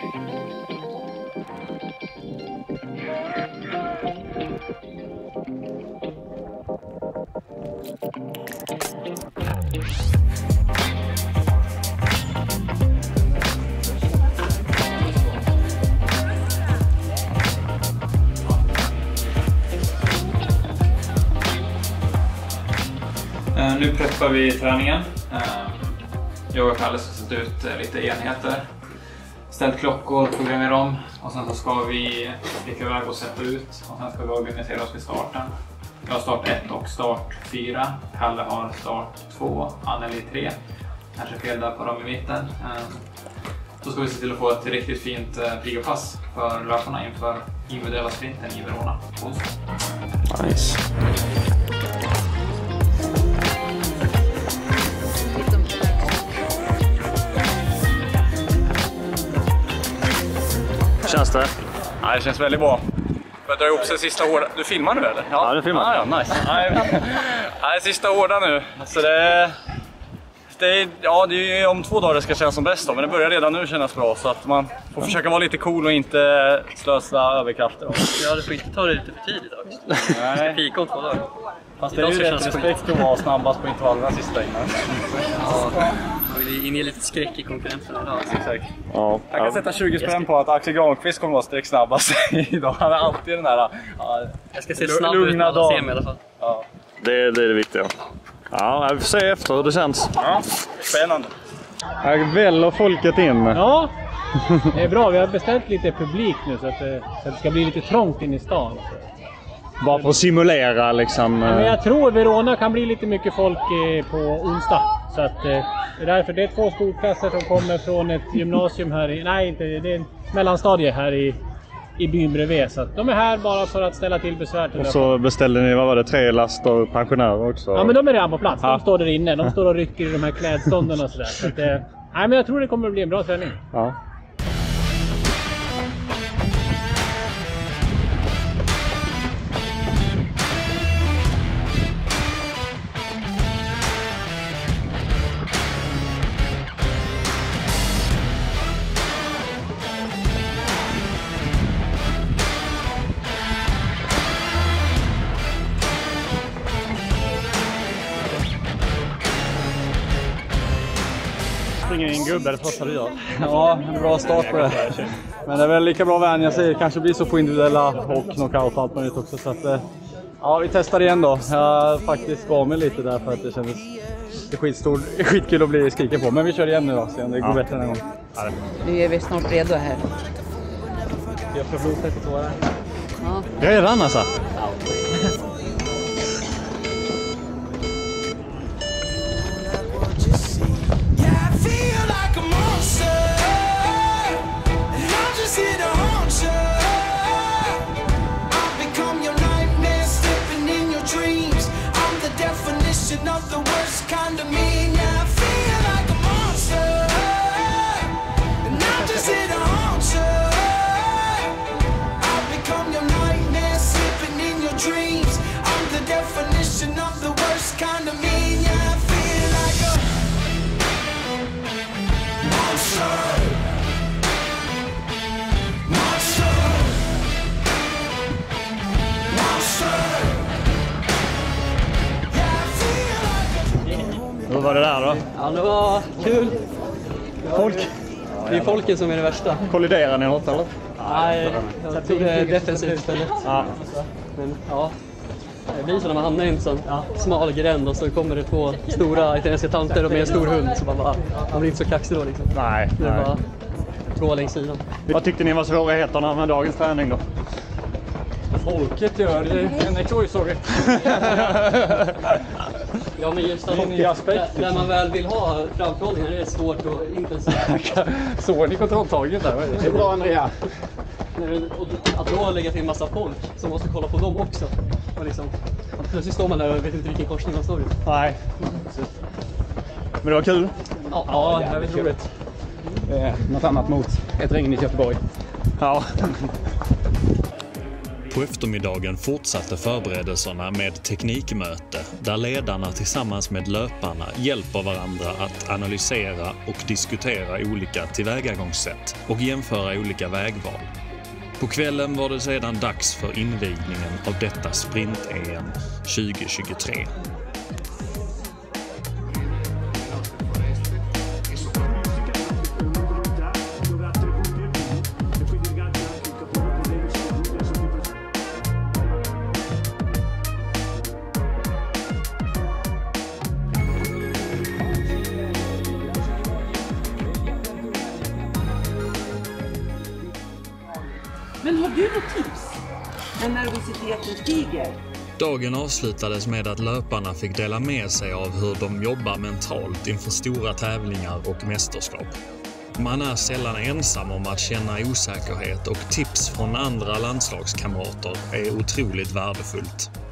Nu preppar vi träningen. Jag och Kalle ska sätta ut lite enheter. Ställt klockor, programmera om. Och sen så ska vi sticka iväg och sätta ut. Och sen ska vi organisera oss vid starten. Jag har start 1 och start 4. Kalle har start 2, Anneli 3. Kanske fel där på dem i mitten. Då ska vi se till att få ett riktigt fint pigapass för löparna inför individuella sprinten i Verona. Nice. Känns det? Ja, det känns väldigt bra. Jag drar ihop sig sista hårda. Du filmar nu eller? Ja, du filmar. Ja, nice. Nej, sista hårda nu. Så det är ju om 2 dagar det ska kännas som bäst då, men det börjar redan nu kännas bra så att man får försöka vara lite cool och inte slösa överkrafter. Ja, du får inte ta det lite för tidigt också. Nej. Du ska fika om 2 dagar. Fast det är ju rätt respekt att vara snabbast på intervallerna sista innan. Ja, man vill inge lite skräck i konkurrenterna. Ja, exakt. Ja. Jag kan sätta 20 spänn på att Axel Granqvist kommer att vara streck snabbast idag. Han är alltid den där jag ska se snabb ut när alla ser mig i alla fall. Ja. Det är det viktiga. Ja, vi får se efter hur det känns. Ja, spännande. Här väller folket in. Ja, det är bra. Vi har beställt lite publik nu så att det ska bli lite trångt in i stan. Bara för att simulera liksom. Ja, men jag tror Verona kan bli lite mycket folk på onsdag. Så att det är därför det är 2 skolklasser som kommer från ett gymnasium här i... Nej, inte det är en mellanstadie här i byn bredvid. Så att de är här bara för att ställa till besvär till. Och så beställde ni, vad var det, 3 laster pensionärer också? Ja, men de är redan på plats. De står där inne. De står och rycker i de här klädstånden och sådär. Så att, nej, men jag tror det kommer att bli en bra träning. Ja. Springer in gubbe, det första du gör. Ja, en bra start på det. Men det är väl lika bra vänja sig. Kanske blir så på individuella och knockout och allt möjligt också. Så att, ja, vi testar igen då. Jag faktiskt var med lite där för att det kändes skitkul att bli skriken på. Men vi kör igen nu då, så det går bättre den gången. Nu är vi snart redo här. Jag får blodsättet på det. Ja. Redan alltså? Of the worst kind of me, yeah, I feel like a monster, and I'm just here to haunt you. I've become your nightmare, sleeping in your dreams. I'm the definition of the worst kind of me, yeah, I feel like a monster. Monster. Monster. Hur var det där då? Ja, det var kul. Folk? Det är folket som är det värsta. Kolliderar ni något eller? Nej, jag tog det defensivt istället. Ja. Men ja, det blir så när man hamnar i en sån smal gränd och så kommer det 2 stora italienska tanter och med en stor hund. Så man blir inte så kaxig då liksom. Nej. Det var 2 längs sidan. Vad tyckte ni var svårigheterna med dagens träning då? Folket gör det. En exoisåg. Ja, men just att när man väl vill ha framförhållningen är det svårt och intensivt. Såg ni kontrolltaget där? Det är bra, Andrea. Att då lägga till en massa folk som måste kolla på dem också. Och liksom, plötsligt står man där och vet inte vilken korsning man står i. Nej. Men det var kul. Ja, det var väldigt roligt. Något annat mot ett regn i Göteborg. Ja. På eftermiddagen fortsatte förberedelserna med teknikmöte där ledarna tillsammans med löparna hjälper varandra att analysera och diskutera olika tillvägagångssätt och jämföra olika vägval. På kvällen var det sedan dags för invigningen av detta sprint-EM 2023. Men har du något tips när nervositeten stiger? Dagen avslutades med att löparna fick dela med sig av hur de jobbar mentalt inför stora tävlingar och mästerskap. Man är sällan ensam om att känna osäkerhet och tips från andra landslagskamrater är otroligt värdefullt.